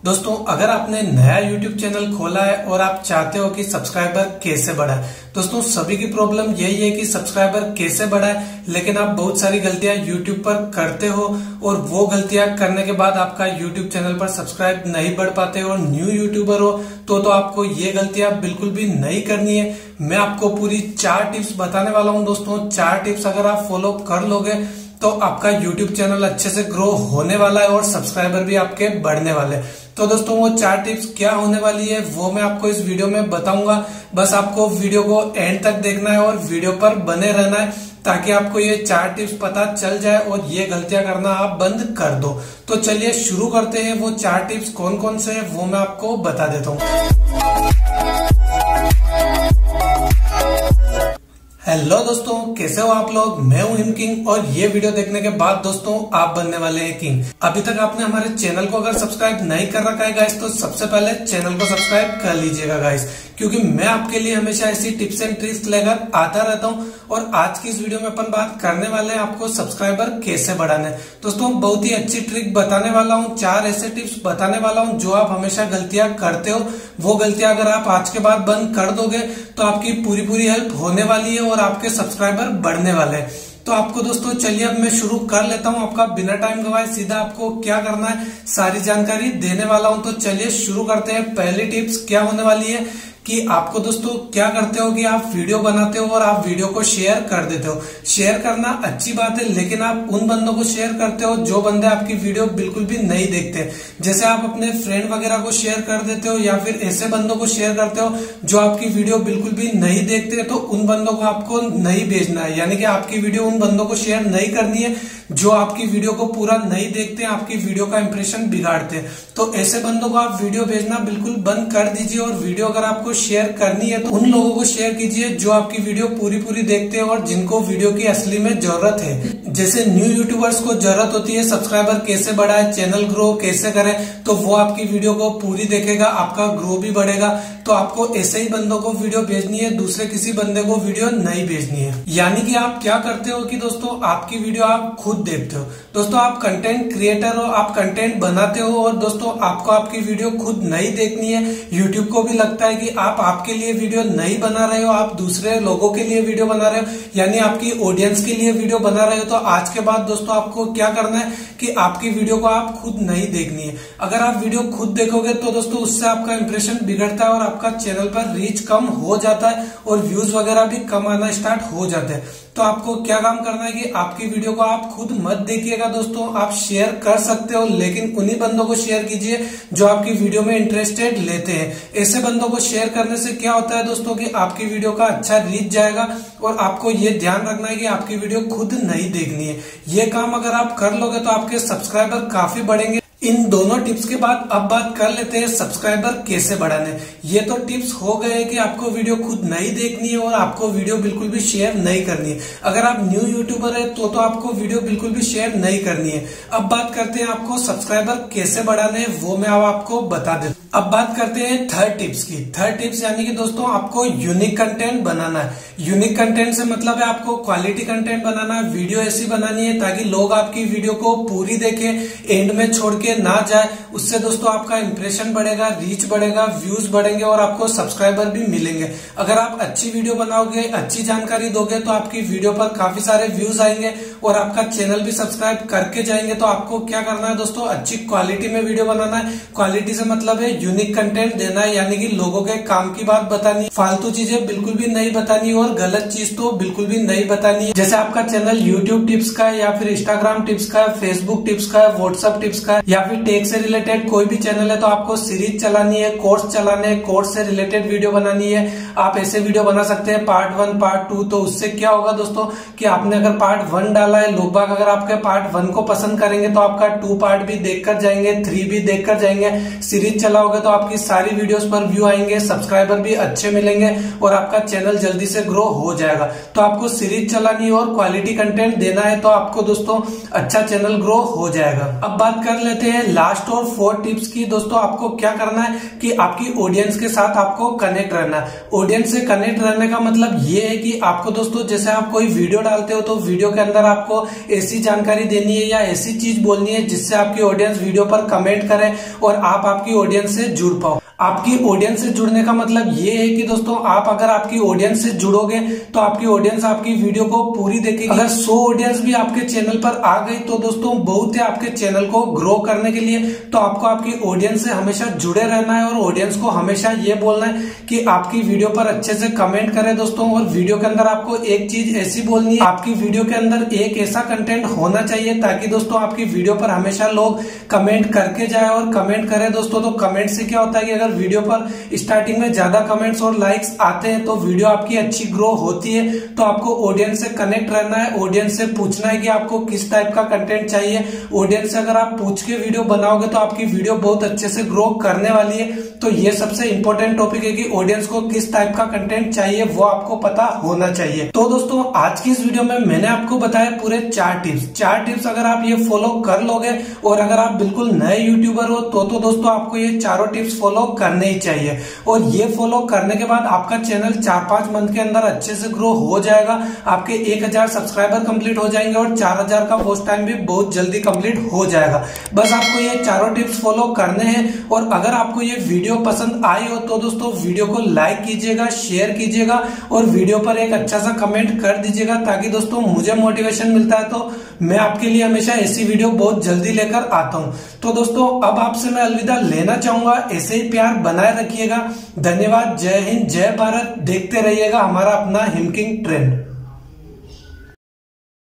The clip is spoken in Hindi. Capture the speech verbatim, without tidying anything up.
दोस्तों, अगर आपने नया यूट्यूब चैनल खोला है और आप चाहते हो कि सब्सक्राइबर कैसे बढ़ाए। दोस्तों, सभी की प्रॉब्लम यही है कि सब्सक्राइबर कैसे बढ़ाए, लेकिन आप बहुत सारी गलतियां यूट्यूब पर करते हो और वो गलतियां करने के बाद आपका यूट्यूब चैनल पर सब्सक्राइब नहीं बढ़ पाते और न्यू यूट्यूबर हो तो तो आपको ये गलतियां बिल्कुल भी नहीं करनी है। मैं आपको पूरी चार टिप्स बताने वाला हूं। दोस्तों, चार टिप्स अगर आप फॉलो कर लोगे तो आपका YouTube चैनल अच्छे से ग्रो होने वाला है और सब्सक्राइबर भी आपके बढ़ने वाले हैं। तो दोस्तों, वो चार टिप्स क्या होने वाली है वो मैं आपको इस वीडियो में बताऊंगा। बस आपको वीडियो को एंड तक देखना है और वीडियो पर बने रहना है ताकि आपको ये चार टिप्स पता चल जाए और ये गलतियां करना आप बंद कर दो। तो चलिए शुरू करते हैं। वो चार टिप्स कौन कौन से हैं वो मैं आपको बता देता हूँ। हेलो दोस्तों, कैसे हो आप लोग। मैं हूं हिम किंग और ये वीडियो देखने के बाद दोस्तों आप बनने वाले हैं किंग। अभी तक आपने हमारे चैनल को अगर सब्सक्राइब नहीं कर रखा है गाइस तो सबसे पहले चैनल को सब्सक्राइब कर लीजिएगा गाइस, क्योंकि मैं आपके लिए हमेशा ऐसी टिप्स एंड ट्रिक्स लेकर आता रहता हूं। और आज की इस वीडियो में अपन बात करने वाले हैं आपको सब्सक्राइबर कैसे बढ़ाने। दोस्तों, बहुत ही अच्छी ट्रिक बताने वाला हूं, चार ऐसे टिप्स बताने वाला हूं जो आप हमेशा गलतियां करते हो। वो गलतियां अगर आप आज के बाद बंद कर दोगे तो आपकी पूरी पूरी हेल्प होने वाली है और आपके सब्सक्राइबर बढ़ने वाले हैं। तो आपको दोस्तों चलिए अब मैं शुरू कर लेता हूं। आपका बिना टाइम गवाए सीधा आपको क्या करना है सारी जानकारी देने वाला हूं। तो चलिए शुरू करते हैं। पहली टिप्स क्या होने वाली है कि आपको दोस्तों क्या करते हो कि आप वीडियो बनाते हो और आप वीडियो को शेयर कर देते हो। शेयर करना अच्छी बात है, लेकिन आप उन बंदों को शेयर करते हो जो बंदे आपकी वीडियो बिल्कुल भी नहीं देखते। जैसे आप अपने फ्रेंड वगैरह को शेयर कर देते हो या फिर ऐसे बंदों को शेयर करते हो जो आपकी वीडियो बिल्कुल भी नहीं देखते, तो उन बंदों को आपको नहीं भेजना है। यानी कि आपकी वीडियो उन बंदों को शेयर नहीं करनी है जो आपकी वीडियो को पूरा नहीं देखते, आपकी वीडियो का इंप्रेशन बिगाड़ते हैं। तो ऐसे बंदों को आप वीडियो भेजना बिल्कुल बंद कर दीजिए और वीडियो अगर आपको शेयर करनी है तो उन लोगों को शेयर कीजिए जो आपकी वीडियो पूरी पूरी देखते हैं और जिनको वीडियो की असली में जरूरत है। जैसे न्यू यूट्यूबर्स को जरूरत होती है सब्सक्राइबर कैसे बढ़ाए, चैनल ग्रो कैसे करें, तो वो आपकी वीडियो को पूरी देखेगा, आपका ग्रो भी बढ़ेगा। तो आपको ऐसे ही बंदों को वीडियो भेजनी है, दूसरे किसी बंदे को वीडियो नहीं भेजनी है। यानी कि आप क्या करते हो कि दोस्तों आपकी वीडियो आप खुद देखते हो। दोस्तों, आप कंटेंट क्रिएटर हो, आप कंटेंट बनाते हो और दोस्तों आपको आपकी वीडियो खुद नहीं देखनी है। यूट्यूब को भी लगता है कि आप आपके लिए वीडियो नहीं बना रहे हो, आप दूसरे लोगों के लिए वीडियो बना रहे हो, यानी आपकी ऑडियंस के लिए वीडियो बना रहे हो। तो आज के बाद दोस्तों आपको क्या करना है कि आपकी वीडियो को आप खुद नहीं देखनी है। अगर आप वीडियो खुद देखोगे तो दोस्तों उससे आपका इंप्रेशन बिगड़ता है और आपका चैनल पर रीच कम हो जाता है और व्यूज वगैरह भी कम आना स्टार्ट हो जाते हैं। तो आपको क्या काम करना है कि आपकी वीडियो को आप खुद मत देखिएगा दोस्तों, आप शेयर कर सकते हो लेकिन उन्हीं बंदों को शेयर कीजिए जो आपकी वीडियो में इंटरेस्टेड लेते हैं। ऐसे बंदों को शेयर करने से क्या होता है दोस्तों कि आपकी वीडियो का अच्छा रीच जाएगा और आपको ये ध्यान रखना है कि आपकी वीडियो खुद नहीं देखनी है। ये काम अगर आप कर लोगे तो आपके सब्सक्राइबर काफी बढ़ेंगे। इन दोनों टिप्स के बाद अब बात कर लेते हैं सब्सक्राइबर कैसे बढ़ाने। ये तो टिप्स हो गए कि आपको वीडियो खुद नहीं देखनी है और आपको वीडियो बिल्कुल भी शेयर नहीं करनी है। अगर आप न्यू यूट्यूबर है तो तो आपको वीडियो बिल्कुल भी शेयर नहीं करनी है। अब बात करते हैं आपको सब्सक्राइबर कैसे बढ़ाने हैं, वो मैं अब आपको बता देता हूं। अब बात करते हैं थर्ड टिप्स की। थर्ड टिप्स यानी कि दोस्तों आपको यूनिक कंटेंट बनाना है। यूनिक कंटेंट से मतलब है आपको क्वालिटी कंटेंट बनाना है। वीडियो ऐसी बनानी है ताकि लोग आपकी वीडियो को पूरी देखें, एंड में छोड़ के ना जाए। उससे दोस्तों आपका इंप्रेशन बढ़ेगा, रीच बढ़ेगा, व्यूज बढ़ेंगे और आपको सब्सक्राइबर भी मिलेंगे। अगर आप अच्छी वीडियो बनाओगे, अच्छी जानकारी दोगे तो आपकी वीडियो पर काफी सारे व्यूज आएंगे और आपका चैनल भी सब्सक्राइब करके जाएंगे। तो आपको क्या करना है दोस्तों, अच्छी क्वालिटी में वीडियो बनाना है। क्वालिटी से मतलब है यूनिक कंटेंट देना है, यानी कि लोगों के काम की बात बतानी है, फालतू चीजें बिल्कुल भी नहीं बतानी और गलत चीज तो बिल्कुल भी नहीं बतानी है। जैसे आपका चैनल यूट्यूब टिप्स का है या फिर इंस्टाग्राम टिप्स का है, फेसबुक टिप्स का है, व्हाट्सएप टिप्स का है या फिर टेक से रिलेटेड कोई भी चैनल है तो आपको सीरीज चलानी है, कोर्स चलाने हैं, कोर्स से रिलेटेड वीडियो बनानी है। आप ऐसे वीडियो बना सकते हैं पार्ट वन पार्ट टू। तो उससे क्या होगा दोस्तों कि आपने अगर पार्ट वन डाला है, लोग बाग अगर आपके पार्ट वन को पसंद करेंगे तो आपका टू पार्ट भी देखकर जाएंगे, थ्री भी देखकर जाएंगे। सीरीज चलाओगे बनाओगे तो आपकी सारी वीडियोस पर व्यू आएंगे, सब्सक्राइबर भी अच्छे मिलेंगे और आपका चैनल जल्दी से ग्रो हो जाएगा। तो आपको सीरीज चलानी है और क्वालिटी कंटेंट देना है तो आपको दोस्तों अच्छा चैनल ग्रो हो जाएगा। अब बात कर लेते हैं लास्ट और फोर्थ टिप्स की। दोस्तों आपको क्या करना है कि आपकी ऑडियंस के साथ आपको कनेक्ट रहना है। ऑडियंस से कनेक्ट रहने का मतलब ये है कि आपको दोस्तों जैसे आप कोई वीडियो डालते हो तो वीडियो के अंदर आपको ऐसी जानकारी देनी है या ऐसी चीज बोलनी है जिससे आपकी ऑडियंस वीडियो पर कमेंट करे और आप आपकी ऑडियंस से जुड़ पाओ। आपकी ऑडियंस से जुड़ने का मतलब ये है कि दोस्तों आप अगर आपकी ऑडियंस से जुड़ोगे तो आपकी ऑडियंस आपकी वीडियो को पूरी देखेगी। अगर सौ ऑडियंस भी आपके चैनल पर आ गई तो दोस्तों बहुत है आपके चैनल को ग्रो करने के लिए। तो आपको आपकी ऑडियंस से हमेशा जुड़े रहना है और ऑडियंस को हमेशा ये बोलना है कि आपकी वीडियो पर अच्छे से कमेंट करे दोस्तों। और वीडियो के अंदर आपको एक चीज ऐसी बोलनी है, आपकी वीडियो के अंदर एक ऐसा कंटेंट होना चाहिए ताकि दोस्तों आपकी वीडियो पर हमेशा लोग कमेंट करके जाए और कमेंट करें दोस्तों। तो कमेंट से क्या होता है कि अगर वीडियो पर स्टार्टिंग में ज्यादा कमेंट्स और लाइक्स आते हैं तो वीडियो आपकी अच्छी ग्रो होती है। तो आपको ऑडियंस से कनेक्ट रहना है, ऑडियंस से पूछना है कि आपको किस टाइप का कंटेंट चाहिए। ऑडियंस से अगर आप पूछ के वीडियो बनाओगे तो आपकी वीडियो बहुत अच्छे से ग्रो करने वाली है। तो ये सबसे इंपॉर्टेंट टॉपिक है कि ऑडियंस को किस टाइप का कंटेंट चाहिए वो आपको पता होना चाहिए। तो दोस्तों आज की इस वीडियो में मैंने आपको बताया पूरे चार टिप्स। चार टिप्स अगर आप ये फॉलो कर लोगे और अगर आप बिल्कुल नए यूट्यूबर हो तो तो दोस्तों आपको ये चारों टिप्स फॉलो करने ही चाहिए। और ये फॉलो करने के बाद आपका चैनल चार पांच मंथ के अंदर अच्छे से ग्रो हो जाएगा। आपके एक हजार सब्सक्राइबर कंप्लीट हो जाएंगे और चार हजार का वॉच टाइम भी बहुत जल्दी कंप्लीट हो जाएगा। बस आपको ये चारों टिप्स फॉलो करने हैं। और अगर आपको ये वीडियो पसंद आई हो तो दोस्तों वीडियो को लाइक कीजिएगा, शेयर कीजिएगा और वीडियो पर एक अच्छा सा कमेंट कर दीजिएगा ताकि दोस्तों मुझे मोटिवेशन मिलता है तो मैं आपके लिए हमेशा ऐसी वीडियो बहुत जल्दी लेकर आता हूं। तो दोस्तों अब आपसे मैं अलविदा लेना चाहूंगा। ऐसे ही प्यार बनाए रखिएगा। धन्यवाद। जय हिंद, जय भारत। देखते रहिएगा हमारा अपना हिमकिंग ट्रेंड।